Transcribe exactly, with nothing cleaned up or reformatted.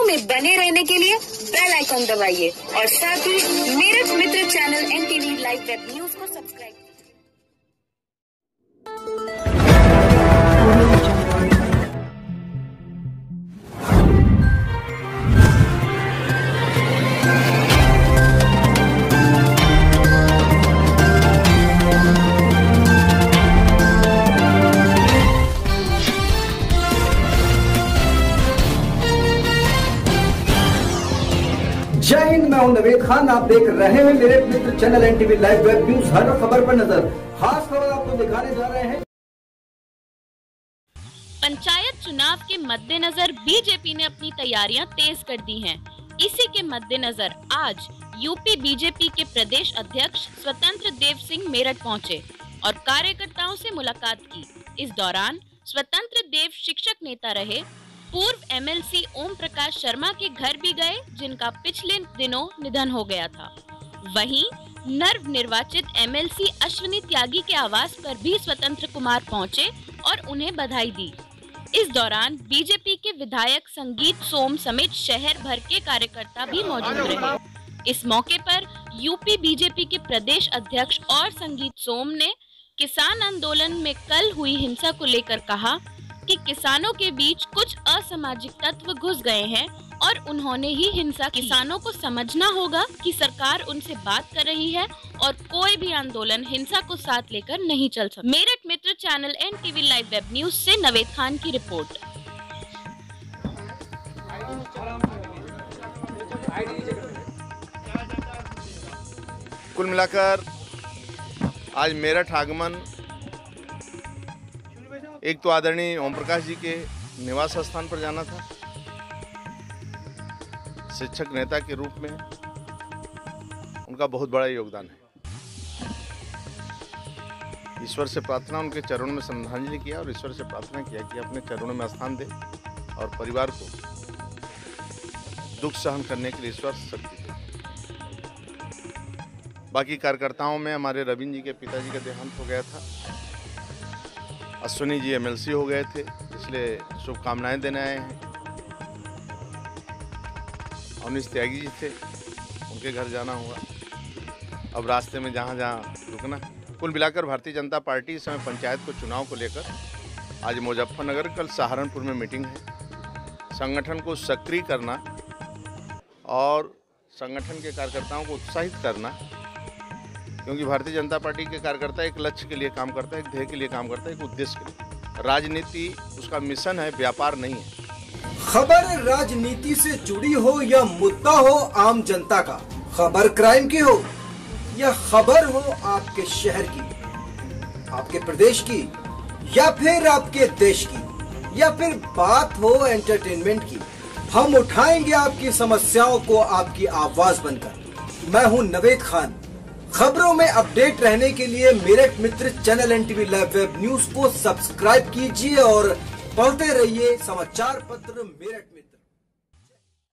में बने रहने के लिए बेल आइकॉन दबाइए और साथ ही Meerut Mitra channel NTV live web news को सब्सक्राइब कीजिए। जय हिंद, मैं हूं नवेद खान। आप देख रहे हैं मेरे मित्र channel NTV live web news. हर खबर पर नजर। खास खबर आपको दिखाने जा रहे हैं। पंचायत चुनाव के मद्देनजर बीजेपी ने अपनी तैयारियां तेज कर दी हैं। इसी के मद्देनजर आज यूपी बीजेपी के प्रदेश अध्यक्ष स्वतंत्र देव सिंह मेरठ पहुंचे और कार्यकर्ताओं से मुलाकात की। इस दौरान स्वतंत्र देव शिक्षक नेता रहे पूर्व एमएलसी ओम प्रकाश शर्मा के घर भी गए, जिनका पिछले दिनों निधन हो गया था। वहीं नव निर्वाचित एमएलसी अश्विनी त्यागी के आवास पर भी स्वतंत्र कुमार पहुंचे और उन्हें बधाई दी। इस दौरान बीजेपी के विधायक संगीत सोम समेत शहर भर के कार्यकर्ता भी मौजूद रहे। इस मौके पर यूपी बीजेपी के प्रदेश अध्यक्ष और संगीत सोम ने किसान आंदोलन में कल हुई हिंसा को लेकर कहा कि किसानों के बीच कुछ असामाजिक तत्व घुस गए हैं और उन्होंने ही हिंसा। किसानों को समझना होगा कि सरकार उनसे बात कर रही है और कोई भी आंदोलन हिंसा को साथ लेकर नहीं चल सकता। Meerut Mitra channel NTV live web news से नवेद खान की रिपोर्ट। कुल मिलाकर आज मेरठ आगमन एक तो आदरणीय ओम प्रकाश जी के निवास स्थान पर जाना था, शिक्षक नेता के रूप में उनका बहुत बड़ा योगदान है। ईश्वर से प्रार्थना, उनके चरणों में श्रद्धांजलि किया और ईश्वर से प्रार्थना किया कि अपने चरणों में स्थान दे और परिवार को दुख सहन करने के लिए ईश्वर शक्ति दे। बाकी कार्यकर्ताओं में हमारे रविंद्र जी के पिताजी का देहांत हो गया था, अश्विनी जी एमएलसी हो गए थे, इसलिए शुभकामनाएं देने आए हैं। अवनीश त्यागी जी थे, उनके घर जाना हुआ। अब रास्ते में जहां जहां रुकना। कुल मिलाकर भारतीय जनता पार्टी इस समय पंचायत को चुनाव को लेकर आज मुजफ्फरनगर, कल सहारनपुर में मीटिंग है। संगठन को सक्रिय करना और संगठन के कार्यकर्ताओं को उत्साहित करना, क्योंकि भारतीय जनता पार्टी के कार्यकर्ता एक लक्ष्य के लिए काम करता है, एक ध्येय के लिए काम करता है, एक उद्देश्य के लिए। राजनीति उसका मिशन है, व्यापार नहीं है। खबर राजनीति से जुड़ी हो या मुद्दा हो आम जनता का, खबर क्राइम की हो या खबर हो आपके शहर की, आपके प्रदेश की या फिर आपके देश की, या फिर बात हो एंटरटेनमेंट की, हम उठाएंगे आपकी समस्याओं को आपकी आवाज बनकर। मैं हूं नवेद खान। खबरों में अपडेट रहने के लिए Meerut Mitra channel NTV live web news को सब्सक्राइब कीजिए और पढ़ते रहिए समाचार पत्र मेरठ।